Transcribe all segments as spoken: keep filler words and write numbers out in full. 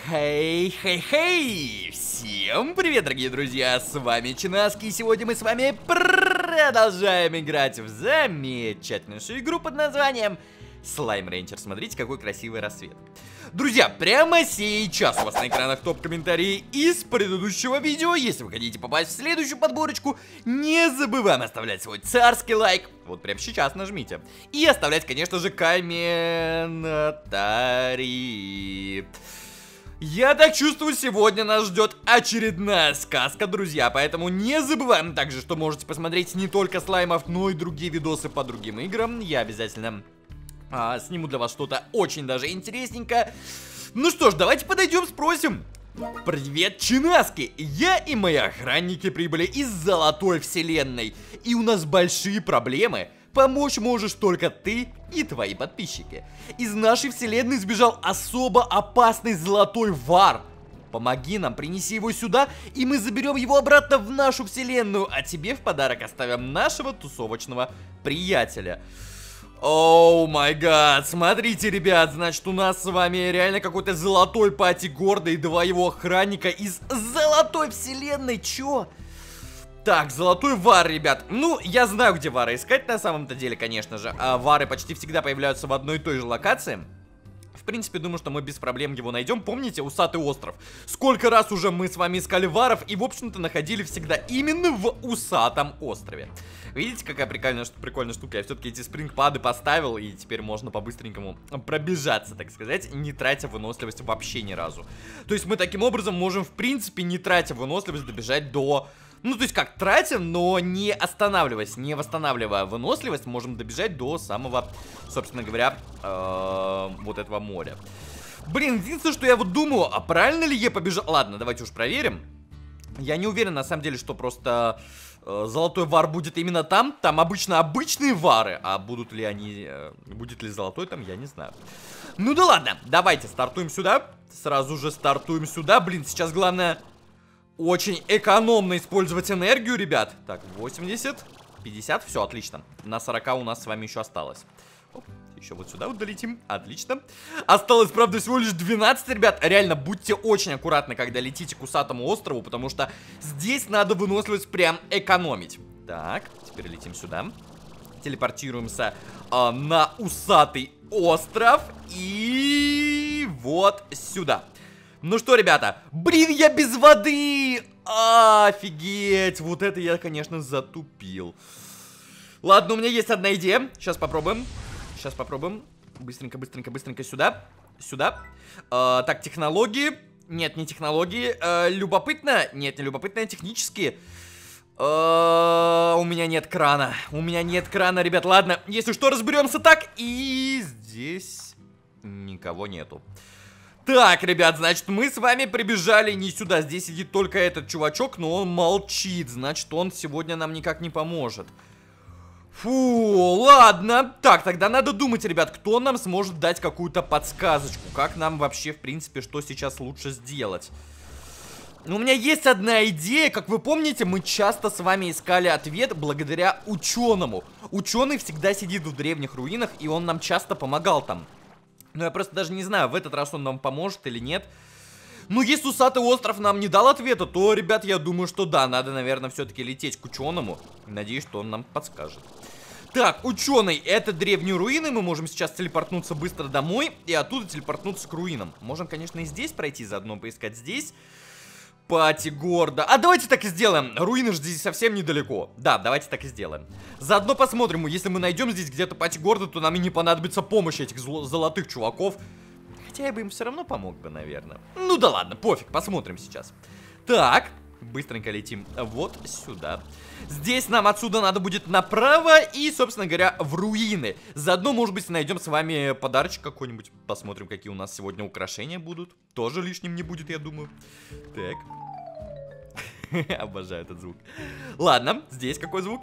Хей-хей-хей! Всем привет, дорогие друзья! С вами Чинаски, и сегодня мы с вами продолжаем играть в замечательнейшую игру под названием Slime Rancher. Смотрите, какой красивый рассвет. Друзья, прямо сейчас у вас на экранах топ-комментарии из предыдущего видео. Если вы хотите попасть в следующую подборочку, не забываем оставлять свой царский лайк. Вот прямо сейчас нажмите. И оставлять, конечно же, комментарии. Я так чувствую, сегодня нас ждет очередная сказка, друзья. Поэтому не забываем также, что можете посмотреть не только слаймов, но и другие видосы по другим играм. Я обязательно а, сниму для вас что-то очень даже интересненькое. Ну что ж, давайте подойдем, спросим. Привет, Чинаски! Я и мои охранники прибыли из Золотой Вселенной. И у нас большие проблемы. Помочь можешь только ты и твои подписчики. Из нашей вселенной сбежал особо опасный золотой вар. Помоги нам, принеси его сюда, и мы заберем его обратно в нашу вселенную. А тебе в подарок оставим нашего тусовочного приятеля. Оу май гад, смотрите, ребят, значит, у нас с вами реально какой-то золотой пати Гордо и два его охранника из Золотой Вселенной. Чё? Так, золотой вар, ребят. Ну, я знаю, где вара искать на самом-то деле, конечно же. А вары почти всегда появляются в одной и той же локации. В принципе, думаю, что мы без проблем его найдем. Помните, Усатый остров? Сколько раз уже мы с вами искали варов и, в общем-то, находили всегда именно в Усатом острове. Видите, какая прикольная, прикольная штука? Я все-таки эти спрингпады поставил, и теперь можно по-быстренькому пробежаться, так сказать, не тратя выносливость вообще ни разу. То есть мы таким образом можем, в принципе, не тратя выносливость, добежать до... Ну, то есть как, тратим, но не останавливаясь, не восстанавливая выносливость, можем добежать до самого, собственно говоря, э, вот этого моря. Блин, единственное, что я вот думаю, а правильно ли я побежал? Ладно, давайте уж проверим. Я не уверен, на самом деле, что просто э, золотой вар будет именно там. Там обычно обычные вары, а будут ли они, э, будет ли золотой там, я не знаю. Ну да ладно, давайте стартуем сюда. Сразу же стартуем сюда. Блин, сейчас главное... Очень экономно использовать энергию, ребят. Так, восемьдесят, пятьдесят, все, отлично. На сорока у нас с вами еще осталось. Оп, еще вот сюда вот долетим, отлично. Осталось, правда, всего лишь двенадцать, ребят. Реально, будьте очень аккуратны, когда летите к Усатому острову, потому что здесь надо выносливость прям экономить. Так, теперь летим сюда. Телепортируемся э, на Усатый остров. И вот сюда. Ну что, ребята, блин, я без воды! Офигеть, вот это я, конечно, затупил. Ладно, у меня есть одна идея. Сейчас попробуем. Сейчас попробуем. Быстренько, быстренько, быстренько сюда. Сюда. А, так, технологии. Нет, не технологии. А, любопытно. Нет, не любопытно, технически. А, у меня нет крана. У меня нет крана, ребят. Ладно, если что, разберемся так. И здесь никого нету. Так, ребят, значит, мы с вами прибежали не сюда. Здесь сидит только этот чувачок, но он молчит. Значит, он сегодня нам никак не поможет. Фу, ладно. Так, тогда надо думать, ребят, кто нам сможет дать какую-то подсказочку. Как нам вообще, в принципе, что сейчас лучше сделать. У меня есть одна идея. Как вы помните, мы часто с вами искали ответ благодаря ученому. Ученый всегда сидит в древних руинах, и он нам часто помогал там. Но я просто даже не знаю, в этот раз он нам поможет или нет. Ну, если Усатый остров нам не дал ответа, то, ребят, я думаю, что да, надо, наверное, все-таки лететь к ученому. Надеюсь, что он нам подскажет. Так, ученый, это древние руины. Мы можем сейчас телепортнуться быстро домой и оттуда телепортнуться к руинам. Можем, конечно, и здесь пройти, заодно поискать здесь. Пати Гордо. А давайте так и сделаем. Руины же здесь совсем недалеко. Да, давайте так и сделаем. Заодно посмотрим, если мы найдем здесь где-то Пати Гордо, то нам и не понадобится помощь этих золотых чуваков. Хотя я бы им все равно помог бы, наверное. Ну да ладно, пофиг, посмотрим сейчас. Так, быстренько летим вот сюда. Здесь нам отсюда надо будет направо и, собственно говоря, в руины. Заодно, может быть, найдем с вами подарочек какой-нибудь. Посмотрим, какие у нас сегодня украшения будут. Тоже лишним не будет, я думаю. Так. Обожаю этот звук. Ладно, здесь какой звук?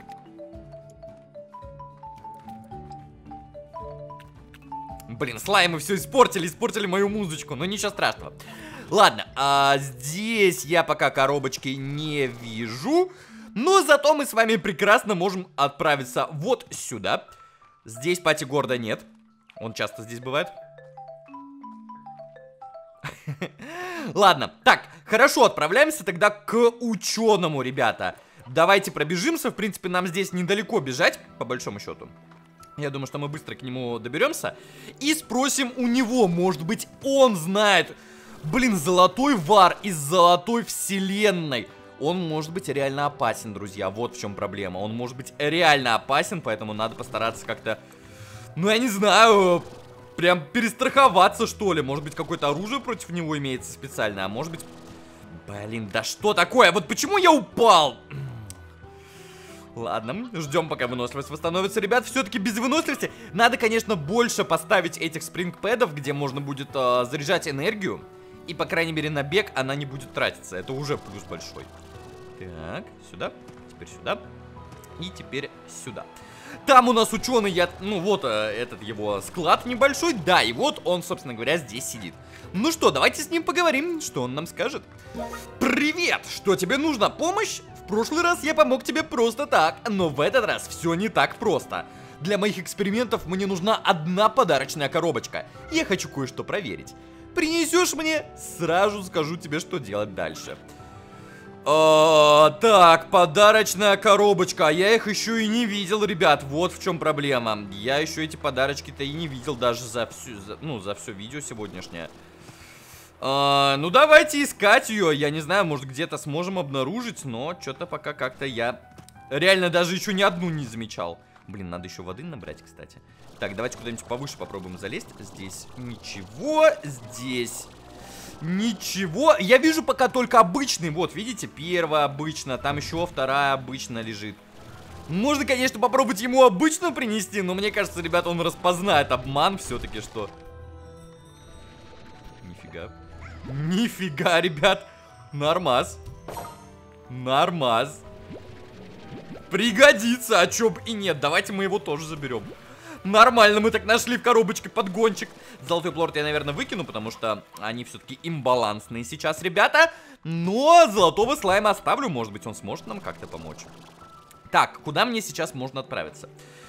Блин, слаймы все испортили, испортили мою музычку. Но ничего страшного. Ладно, а здесь я пока коробочки не вижу. Но зато мы с вами прекрасно можем отправиться вот сюда. Здесь Пати Гордо нет. Он часто здесь бывает. Ладно, так, хорошо, отправляемся тогда к ученому, ребята. Давайте пробежимся, в принципе, нам здесь недалеко бежать, по большому счету. Я думаю, что мы быстро к нему доберемся. И спросим у него, может быть, он знает. Блин, золотой вар из золотой вселенной. Он может быть реально опасен, друзья, вот в чем проблема. Он может быть реально опасен, поэтому надо постараться как-то, ну, я не знаю, прям перестраховаться, что ли. Может быть, какое-то оружие против него имеется специальное, а может быть... Блин, да что такое? Вот почему я упал? Ладно, ждем, пока выносливость восстановится. Ребят, все-таки без выносливости надо, конечно, больше поставить этих спрингпэдов, где можно будет э, заряжать энергию. И, по крайней мере, на бег она не будет тратиться. Это уже плюс большой. Так, сюда, теперь сюда. И теперь сюда. Там у нас ученый, я, ну вот э, этот его склад небольшой. Да, и вот он, собственно говоря, здесь сидит. Ну что, давайте с ним поговорим, что он нам скажет. Привет! Что тебе нужна помощь? В прошлый раз я помог тебе просто так, но в этот раз все не так просто. Для моих экспериментов мне нужна одна подарочная коробочка. Я хочу кое-что проверить. Принесешь мне, сразу скажу тебе, что делать дальше. А, так, подарочная коробочка. Я их еще и не видел, ребят. Вот в чем проблема. Я еще эти подарочки-то и не видел даже за всю, за, ну, за все видео сегодняшнее. А, ну, давайте искать ее. Я не знаю, может, где-то сможем обнаружить, но что-то пока как-то я реально даже еще ни одну не замечал. Блин, надо еще воды набрать, кстати. Так, давайте куда-нибудь повыше попробуем залезть. Здесь ничего, здесь ничего. Я вижу пока только обычный. Вот, видите, первая обычно, там еще вторая обычно лежит. Можно, конечно, попробовать ему обычную принести, но мне кажется, ребята, он распознает обман все-таки, что... Нифига. Нифига, ребят. Нормас. Нормас. Пригодится, а чё б и нет. Давайте мы его тоже заберем. Нормально, мы так нашли в коробочке подгончик. Золотой плорт я, наверное, выкину, потому что они все-таки имбалансные сейчас, ребята. Но золотого слайма оставлю, может быть, он сможет нам как-то помочь. Так, куда мне сейчас можно отправиться?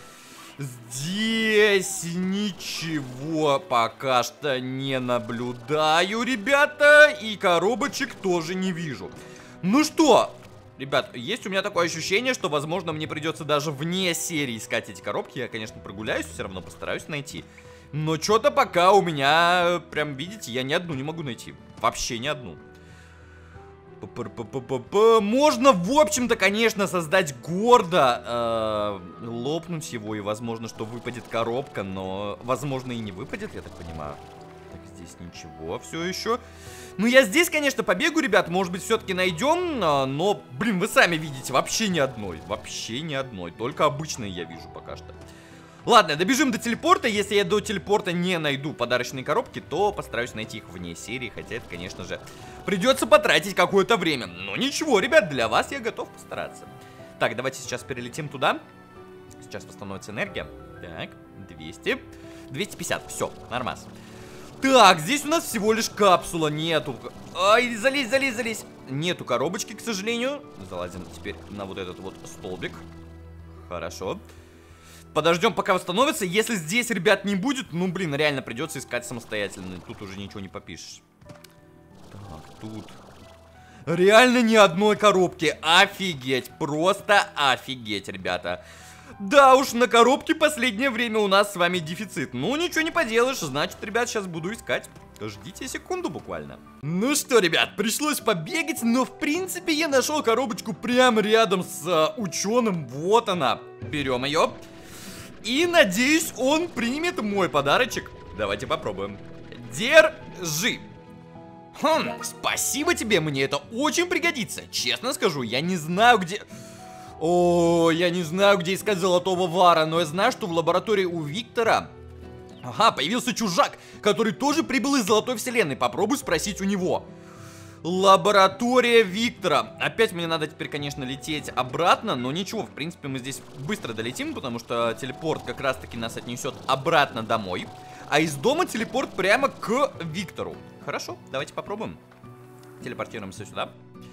Здесь ничего пока что не наблюдаю, ребята. И коробочек тоже не вижу. Ну что... Ребят, есть у меня такое ощущение, что, возможно, мне придется даже вне серии искать эти коробки. Я, конечно, прогуляюсь, все равно постараюсь найти. Но что-то пока у меня, прям, видите, я ни одну не могу найти. Вообще ни одну. Можно, в общем-то, конечно, создать гордо, э, лопнуть его, и, возможно, что выпадет коробка, но, возможно, и не выпадет, я так понимаю. Так, здесь ничего все еще. Ну, я здесь, конечно, побегу, ребят, может быть, все-таки найдем, но, блин, вы сами видите, вообще ни одной, вообще ни одной, только обычные я вижу пока что. Ладно, добежим до телепорта, если я до телепорта не найду подарочные коробки, то постараюсь найти их вне серии, хотя это, конечно же, придется потратить какое-то время. Но ничего, ребят, для вас я готов постараться. Так, давайте сейчас перелетим туда, сейчас восстановится энергия, так, двести, двести пятьдесят, все, нормас. Так, здесь у нас всего лишь капсула, нету. Ай, залезь, залезь, залезь. Нету коробочки, к сожалению. Залазим теперь на вот этот вот столбик. Хорошо. Подождем, пока восстановится. Если здесь, ребят, не будет, ну, блин, реально придется искать самостоятельно. Тут уже ничего не попишешь. Так, тут... Реально ни одной коробки. Офигеть, просто офигеть, ребята. Да уж, на коробке последнее время у нас с вами дефицит. Ну, ничего не поделаешь, значит, ребят, сейчас буду искать. Ждите секунду буквально. Ну что, ребят, пришлось побегать, но в принципе я нашел коробочку прямо рядом с uh, ученым. Вот она. Берем ее. И надеюсь, он примет мой подарочек. Давайте попробуем. Держи. Хм, спасибо тебе, мне это очень пригодится. Честно скажу, я не знаю, где... О, я не знаю, где искать золотого вара, но я знаю, что в лаборатории у Виктора... Ага, появился чужак, который тоже прибыл из золотой вселенной. Попробуй спросить у него. Лаборатория Виктора. Опять мне надо теперь, конечно, лететь обратно, но ничего, в принципе, мы здесь быстро долетим, потому что телепорт как раз-таки нас отнесет обратно домой. А из дома телепорт прямо к Виктору. Хорошо, давайте попробуем. Телепортируемся сюда.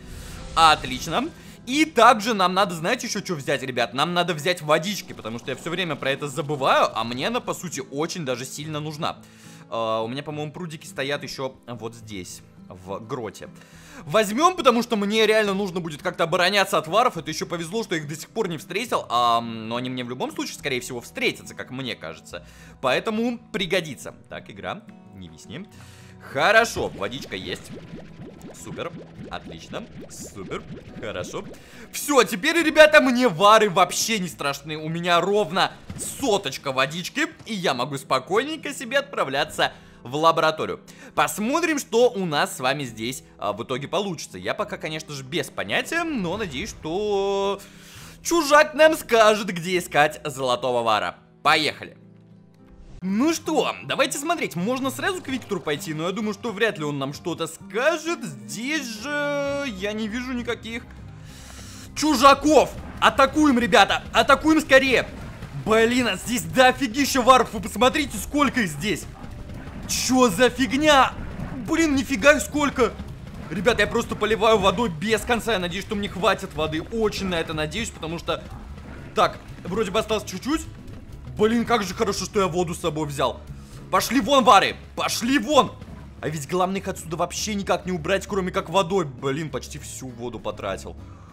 Отлично. И также нам надо, знаете, еще что взять, ребят? Нам надо взять водички, потому что я все время про это забываю, а мне она, по сути, очень даже сильно нужна. uh, У меня, по-моему, прудики стоят еще вот здесь. в гроте. Возьмем, потому что мне реально нужно будет как-то обороняться от варов. Это еще повезло, что я их до сих пор не встретил. А, но они мне в любом случае, скорее всего, встретятся, как мне кажется. Поэтому пригодится. Так, игра, не висни. Хорошо, водичка есть. Супер, отлично, супер, хорошо. Все, теперь, ребята, мне вары вообще не страшны. У меня ровно соточка водички, и я могу спокойненько себе отправляться в лабораторию. Посмотрим, что у нас с вами здесь а, в итоге получится. Я пока, конечно же, без понятия, но надеюсь, что чужак нам скажет, где искать золотого вара. Поехали. Ну что, давайте смотреть. Можно сразу к Виктору пойти, но я думаю, что вряд ли он нам что-то скажет. Здесь же я не вижу никаких чужаков. Атакуем, ребята, атакуем скорее. Блин, а здесь дофигища варов. Вы посмотрите, сколько их здесь. Чё за фигня? Блин, нифига их сколько. Ребята, я просто поливаю водой без конца. Я надеюсь, что мне хватит воды. Очень на это надеюсь, потому что... Так, вроде бы осталось чуть-чуть. Блин, как же хорошо, что я воду с собой взял. Пошли вон, вары, пошли вон. А ведь главное их отсюда вообще никак не убрать, кроме как водой. Блин, почти всю воду потратил.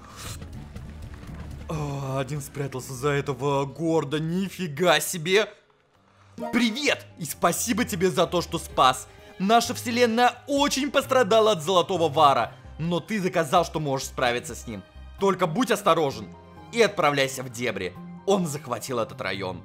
О, один спрятался за этого горда. Нифига себе. Привет! И спасибо тебе за то, что спас. Наша вселенная очень пострадала от золотого вара. Но ты доказал, что можешь справиться с ним. Только будь осторожен и отправляйся в дебри. Он захватил этот район.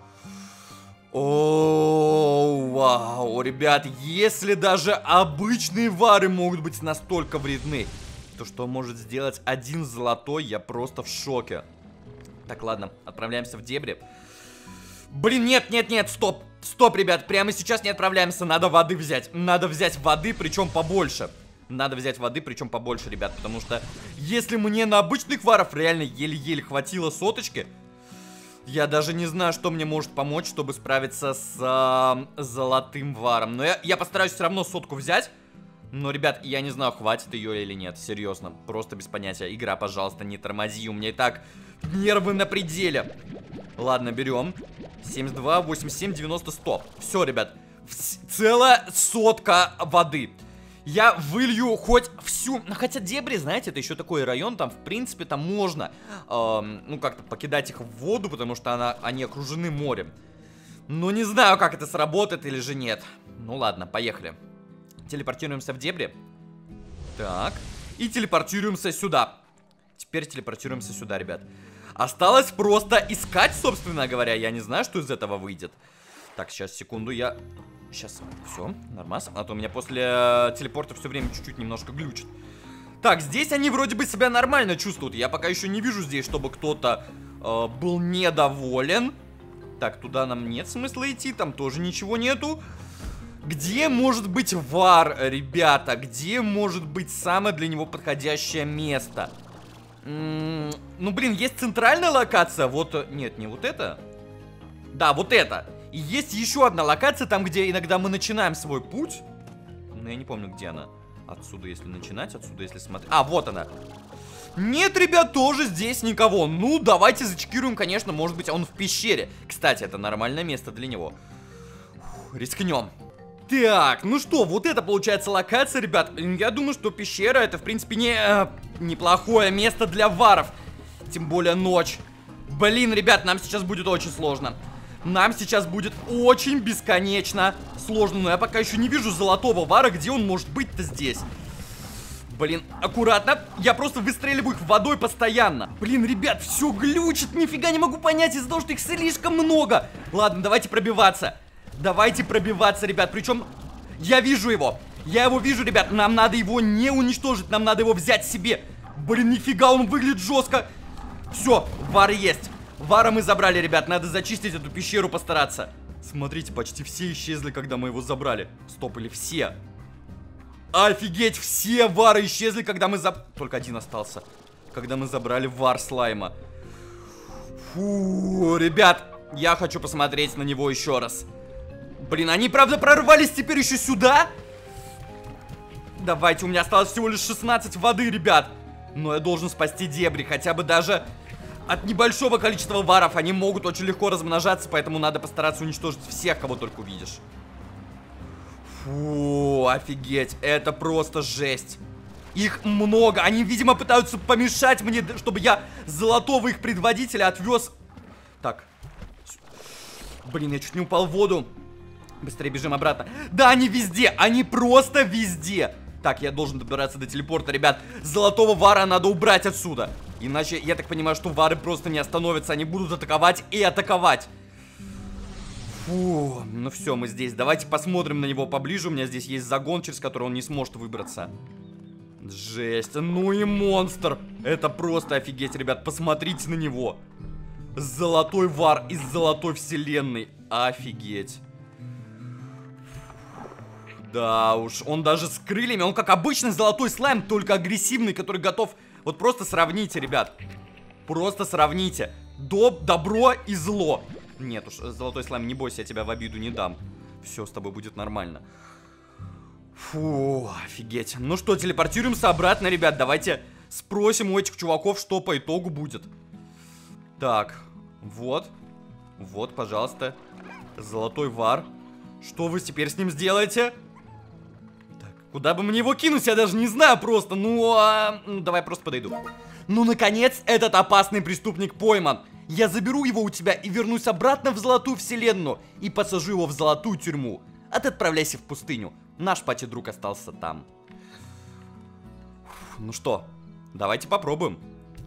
О, вау, ребят, если даже обычные вары могут быть настолько вредны, то что может сделать один золотой, я просто в шоке. Так, ладно, отправляемся в дебри. Блин, нет, нет, нет, стоп, стоп, ребят, прямо сейчас не отправляемся, надо воды взять. Надо взять воды, причем побольше. Надо взять воды, причем побольше, ребят, потому что если мне на обычных варов реально еле-еле хватило соточки, я даже не знаю, что мне может помочь, чтобы справиться с э, золотым варом. Но я, я постараюсь все равно сотку взять. Но, ребят, я не знаю, хватит ее или нет. Серьезно, просто без понятия. Игра, пожалуйста, не тормози. У меня и так нервы на пределе. Ладно, берем. семьдесят два, восемьдесят семь, девяносто, сто. Все, ребят, целая сотка воды. Я вылью хоть всю... Хотя дебри, знаете, это еще такой район, там, в принципе, там можно, эм, ну, как-то покидать их в воду, потому что она, они окружены морем. Но не знаю, как это сработает или же нет. Ну, ладно, поехали. Телепортируемся в дебри. Так. И телепортируемся сюда. Теперь телепортируемся сюда, ребят. Осталось просто искать, собственно говоря. Я не знаю, что из этого выйдет. Так, сейчас, секунду, я... Сейчас, все, нормально. А то у меня после э, телепорта все время чуть-чуть немножко глючит. Так, здесь они вроде бы себя нормально чувствуют. Я пока еще не вижу здесь, чтобы кто-то э, был недоволен. Так, туда нам нет смысла идти, там тоже ничего нету. Где может быть вар, ребята? Где может быть самое для него подходящее место? М -м ну, блин, есть центральная локация. Вот, нет, не вот это. Да, вот это. И есть еще одна локация, там, где иногда мы начинаем свой путь. Но я не помню, где она. Отсюда, если начинать, отсюда, если смотреть. А, вот она. Нет, ребят, тоже здесь никого. Ну, давайте зачекируем, конечно, может быть, он в пещере. Кстати, это нормальное место для него. Фух, рискнем. Так, ну что, вот это получается локация, ребят. Я думаю, что пещера это, в принципе, не э, неплохое место для варов. Тем более ночь. Блин, ребят, нам сейчас будет очень сложно. Нам сейчас будет очень бесконечно сложно. Но я пока еще не вижу золотого вара. Где он может быть-то здесь? Блин, аккуратно. Я просто выстреливаю их водой постоянно. Блин, ребят, все глючит. Нифига не могу понять из-за того, что их слишком много. Ладно, давайте пробиваться. Давайте пробиваться, ребят. Причем я вижу его. Я его вижу, ребят. Нам надо его не уничтожить. Нам надо его взять себе. Блин, нифига, он выглядит жестко. Все, вары есть. Вара мы забрали, ребят, надо зачистить эту пещеру, постараться. Смотрите, почти все исчезли, когда мы его забрали. Стоп, или все? Офигеть, все вары исчезли, когда мы заб... Только один остался. Когда мы забрали вар слайма. Фу, ребят, я хочу посмотреть на него еще раз. Блин, они правда прорвались теперь еще сюда? Давайте, у меня осталось всего лишь шестнадцать воды, ребят. Но я должен спасти дебри, хотя бы даже... От небольшого количества варов они могут очень легко размножаться, поэтому надо постараться уничтожить всех, кого только увидишь. Фу, офигеть, это просто жесть. Их много, они, видимо, пытаются помешать мне, чтобы я золотого их предводителя отвез. Так. Блин, я чуть не упал в воду. Быстрее бежим обратно. Да, они везде, они просто везде. Так, я должен добираться до телепорта, ребят. Золотого вара надо убрать отсюда. Иначе, я так понимаю, что вары просто не остановятся. Они будут атаковать и атаковать. Фу, ну все, мы здесь. Давайте посмотрим на него поближе. У меня здесь есть загон, через который он не сможет выбраться. Жесть, ну и монстр. Это просто офигеть, ребят, посмотрите на него. Золотой вар из золотой вселенной. Офигеть. Да уж, он даже с крыльями. Он как обычный золотой слайм, только агрессивный, который готов... Вот просто сравните, ребят. Просто сравните. Доб, добро и зло. Нет уж, золотой слайм, не бойся, я тебя в обиду не дам. Все с тобой будет нормально. Фу, офигеть. Ну что, телепортируемся обратно, ребят. Давайте спросим у этих чуваков, что по итогу будет. Так, вот. Вот, пожалуйста. Золотой вар. Что вы теперь с ним сделаете? Так, куда бы мне его кинуть, я даже не знаю просто. Ну, а... ну давай просто подойду. Ну, наконец, этот опасный преступник пойман. Я заберу его у тебя и вернусь обратно в золотую вселенную. И посажу его в золотую тюрьму. А ты отправляйся в пустыню. Наш пати-друг остался там. Ну что, давайте попробуем.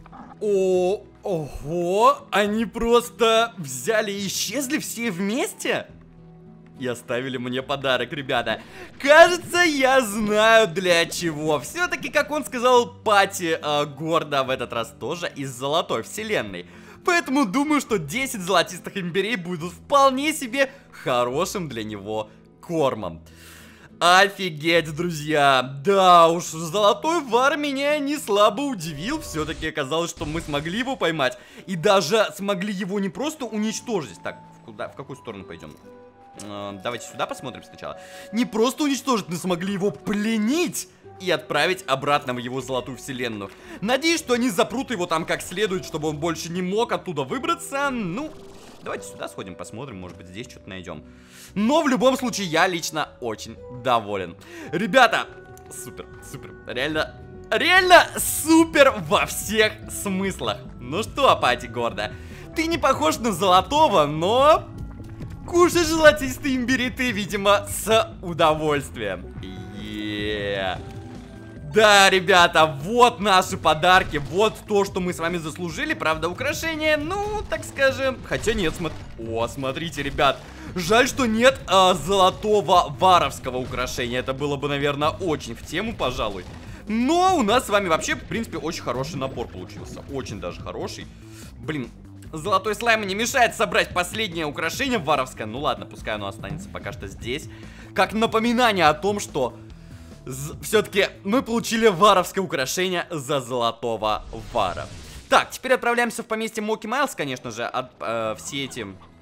О, ого, они просто взяли и исчезли все вместе? И оставили мне подарок, ребята. Кажется, я знаю для чего. Все-таки, как он сказал, пати э, гордо в этот раз тоже из золотой вселенной. Поэтому думаю, что десять золотистых имбирей будут вполне себе хорошим для него кормом. Офигеть, друзья. Да уж, золотой вар меня не слабо удивил. Все-таки оказалось, что мы смогли его поймать. И даже смогли его не просто уничтожить. Так, в, куда, в какую сторону пойдем? Э, давайте сюда посмотрим сначала. Не просто уничтожить, но смогли его пленить и отправить обратно в его золотую вселенную. Надеюсь, что они запрут его там как следует, чтобы он больше не мог оттуда выбраться. Ну... Давайте сюда сходим, посмотрим, может быть, здесь что-то найдем. Но в любом случае, я лично очень доволен. Ребята, супер, супер, реально, реально супер во всех смыслах. Ну что, пати гордо, ты не похож на золотого, но кушаешь золотистые имбири ты, видимо, с удовольствием. Yeah. Да, ребята, вот наши подарки, вот то, что мы с вами заслужили. Правда, украшения, ну, так скажем. Хотя нет, смотри. О, смотрите, ребят. Жаль, что нет а, золотого варовского украшения. Это было бы, наверное, очень в тему, пожалуй. Но у нас с вами вообще, в принципе, очень хороший набор получился. Очень даже хороший. Блин, золотой слайм не мешает собрать последнее украшение варовское. Ну ладно, пускай оно останется пока что здесь. Как напоминание о том, что... все-таки мы получили варовское украшение за золотого вара. Так, теперь отправляемся в поместье Моки Майлз, конечно же. От, э, все эти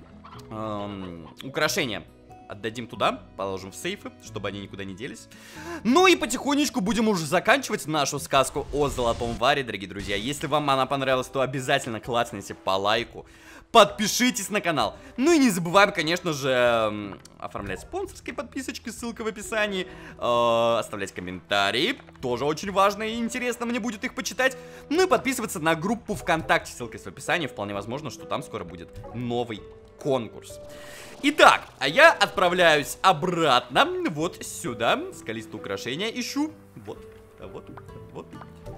э, украшения отдадим туда, положим в сейфы, чтобы они никуда не делись. Ну и потихонечку будем уже заканчивать нашу сказку о золотом варе, дорогие друзья. Если вам она понравилась, то обязательно клацните по лайку. Подпишитесь на канал. Ну и не забываем, конечно же, оформлять спонсорские подписочки, ссылка в описании. Э, оставлять комментарии, тоже очень важно и интересно мне будет их почитать. Ну и подписываться на группу ВКонтакте, ссылка есть в описании. Вполне возможно, что там скоро будет новый конкурс. Итак, а я отправляюсь обратно, вот сюда. Скалистое украшение ищу. Вот, вот, вот.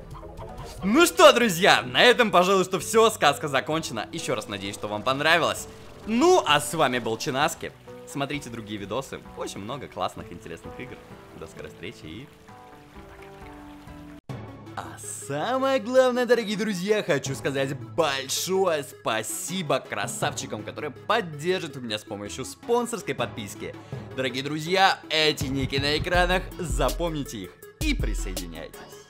Ну что, друзья, на этом, пожалуй, что все, сказка закончена. Еще раз надеюсь, что вам понравилось. Ну, а с вами был Чинаски. Смотрите другие видосы. Очень много классных, интересных игр. До скорой встречи и... А самое главное, дорогие друзья, хочу сказать большое спасибо красавчикам, которые поддерживают меня с помощью спонсорской подписки. Дорогие друзья, эти ники на экранах, запомните их и присоединяйтесь.